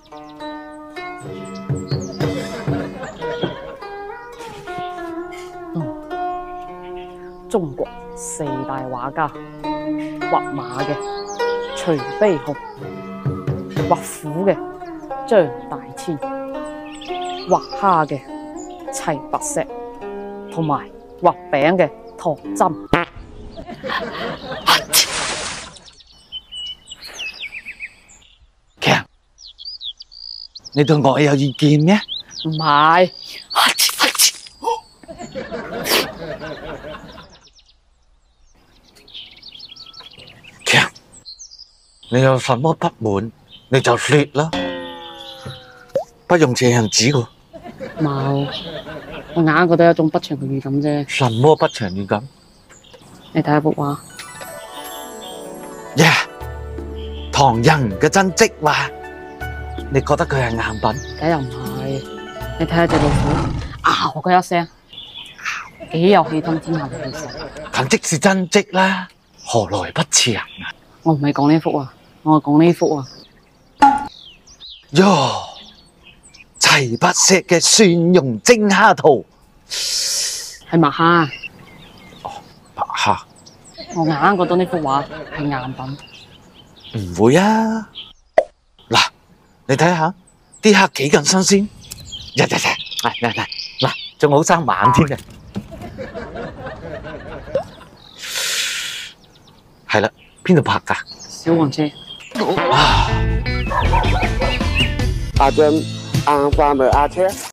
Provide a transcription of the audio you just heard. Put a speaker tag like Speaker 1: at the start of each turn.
Speaker 1: 中國四大畫家，畫馬嘅徐悲鴻，畫虎嘅張大千，畫蝦嘅齊白石，同埋畫餅嘅唐真。
Speaker 2: 強，你對我有意見咩？
Speaker 1: 唔係，
Speaker 2: 強，你有什麼不滿你就說啦，不用這樣子㗎。
Speaker 1: 冇，我硬覺得有種不祥嘅預感啫。
Speaker 2: 什麼不祥預感？
Speaker 1: 你睇下幅畫，
Speaker 2: 呀，唐人嘅真跡畫，你覺得佢係贗品？
Speaker 1: 梗又唔係。你睇下隻老虎，嗷嘅一聲，幾有氣吞天下嘅氣勢。
Speaker 2: 肯定是真跡啦，何來不祥啊？
Speaker 1: 我唔係講呢幅啊，我係講呢幅啊。
Speaker 2: 喲，齊白石嘅蒜蓉蒸蝦圖
Speaker 1: 係墨蝦。
Speaker 2: 白蝦
Speaker 1: 我硬覺得呢幅畫係贗品。
Speaker 2: 唔會啊！嗱，你睇下啲蝦幾咁新鮮，嗱，仲好生猛添嘅。係啦，邊度拍㗎？
Speaker 1: 小黃車。
Speaker 2: 啊！
Speaker 3: 阿珍，啱翻咪阿車。